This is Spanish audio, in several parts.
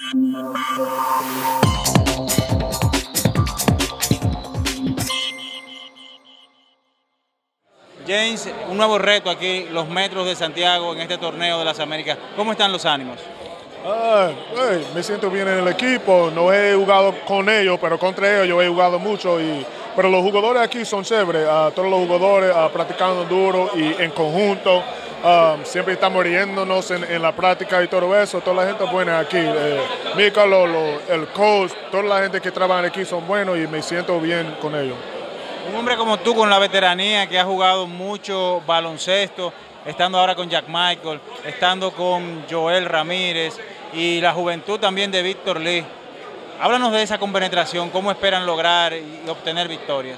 James, un nuevo reto aquí, los Metros de Santiago en este torneo de las Américas. ¿Cómo están los ánimos? Me siento bien en el equipo, no he jugado con ellos, pero contra ellos yo he jugado mucho, pero los jugadores aquí son chéveres, todos los jugadores practicando duro y en conjunto, siempre estamos riéndonos en la práctica y todo eso, toda la gente buena aquí, Mica, el coach, toda la gente que trabaja aquí son buenos y me siento bien con ellos. Un hombre como tú con la veteranía que ha jugado mucho baloncesto, estando ahora con Jack Michael, estando con Joel Ramírez y la juventud también de Víctor Lee. Háblanos de esa compenetración, cómo esperan lograr y obtener victorias.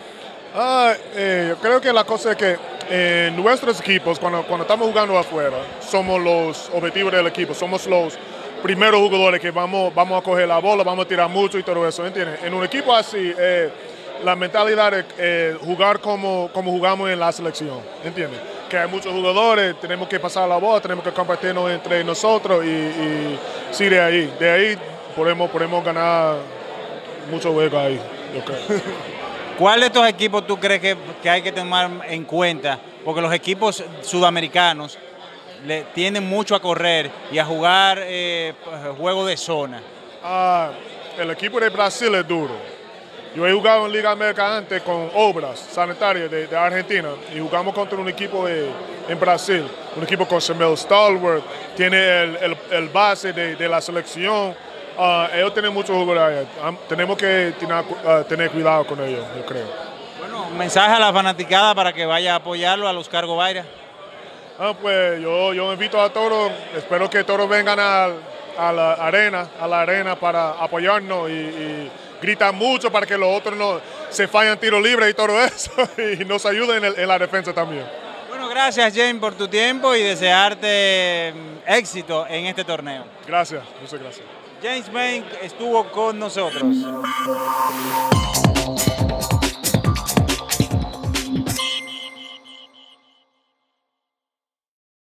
Yo creo que la cosa es que en nuestros equipos, cuando estamos jugando afuera, somos los objetivos del equipo, somos los primeros jugadores que vamos a coger la bola, vamos a tirar mucho y todo eso, ¿entiendes? En un equipo así, la mentalidad es jugar como jugamos en la selección, ¿entiendes? Que hay muchos jugadores, tenemos que pasar la bola, tenemos que compartirnos entre nosotros y sí, de ahí podemos ganar muchos juegos ahí, yo creo. ¿Cuál de estos equipos tú crees que hay que tomar en cuenta? Porque los equipos sudamericanos tienden mucho a correr y a jugar juegos de zona. El equipo de Brasil es duro. Yo he jugado en Liga América antes con Obras Sanitarias de Argentina y jugamos contra un equipo en Brasil, un equipo con Samuel Stallworth, tiene el base de la selección. Ellos tienen muchos jugadores allá. Tenemos que tener cuidado con ellos, yo creo. Bueno, un mensaje a la fanaticada para que vaya a apoyarlo a los Oscar Gobaira. Pues yo invito a todos, espero que todos vengan a la arena para apoyarnos y gritan mucho para que los otros no se fallen tiro libre y todo eso y nos ayuden en la defensa también. Bueno, gracias James por tu tiempo y desearte éxito en este torneo. Gracias, muchas gracias. James Mank estuvo con nosotros.